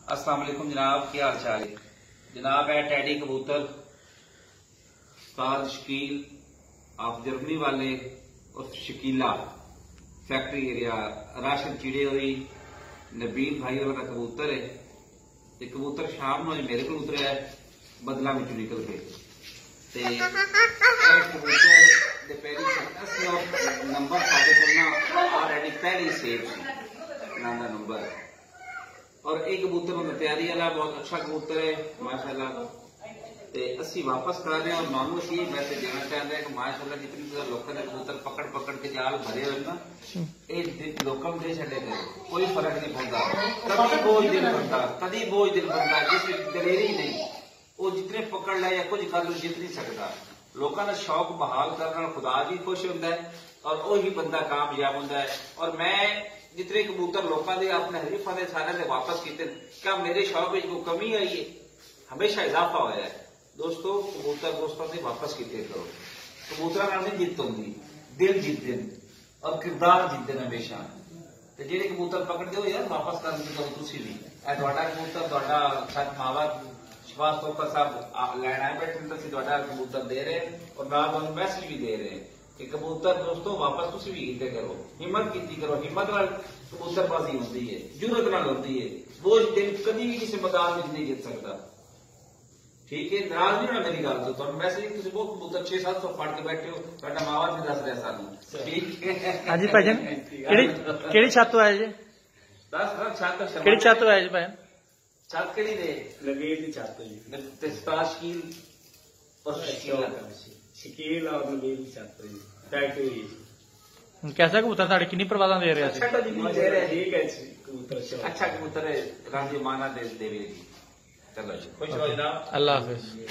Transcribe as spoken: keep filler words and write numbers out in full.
अस्सलाम वालेकुम जनाब, क्या हाल चाल है जनाब। है टैडी कबूतर उस्ताद शकील आप जर्मनी वाले और शकीला फैक्ट्री एरिया राशन चिड़े हुई नबील भाई वाला कबूतर है। ते कबूतर शाम में मेरे को उतरा है बदला में निकल के ते कबूतर दे पहली नंबर साढ़े करना ऑलरेडी पहली सेव नाना नंबर और एक कबूतर में तैयारी वाला बहुत अच्छा कबूतर है माशाल्लाह। ते असी वापस कर रहे हैं और मानू असी वैसे देना चाह रहे हैं कि माशाल्लाह जितनी तरह लोगों ने कबूतर पकड़ पकड़ के जाल भरे हुए ना ये लोगों दे छे कोई फर्क नहीं पड़ता। कभी बोझ दिल बनता कभी बोझ दिल बनता जिसकी दलेरी नहीं वो जितने पकड़ ले या कुछ कर लो जित नहीं सकता। लोगों का शौक बहाल करना खुदा भी खुश होता है और वही बंदा कामयाब होता है। और मैं जितने कबूतर लोगों के अपने हरीफा ने सारे वापस किए क्या मेरे शौक में कोई कमी आई है? हमेशा इजाफा होया है दोस्तों। कबूतर दोस्तों से वापस किए करो। कबूतर नहीं जित होंगी दिल जीतते और किरदार जीतते हमेशा। तो जेडे कबूतर पकड़ दो यार वापस कर तुम भी कबूतर छत मावा शबाज तोपर साहब लैन आए बैठे तो कबूतर दे रहे और नाल मैसेज भी दे रहे हैं कि कबूतर दोस्तों वापस तुम भी कीते करो। हिम्मत की करो, हिम्मत नाल कबूतरबाजी होती है, जरूरत नाल होती है। वो दिन कभी भी किसी मैदान में नहीं जीत सकता। ठीक है नाराज नहीं होना मेरी गल तो मैसेज तुम बहुत कबूतर छे सत्त सौ फट के बैठे हो तुहाडा मावा भी दस रहा सानू। ठीक है हाँ जी भाईजान केड़ी छत तो आए जी दस छत केड़ी छत तो आए जी भाईजान छत केड़ी दे नबील की छत जी ते उस्ताद शकील और शकील शकील और नबील की छत जी फैक्ट्री कैसा कबूतर साढ़े कितनी परवाजा दे रहे अच्छा जी दे रहे ठीक है जी कबूतर अच्छा कबूतर है राजी माना दे देवे जी। चलो जी खुश रहो जनाब। अल्लाह हाफिज।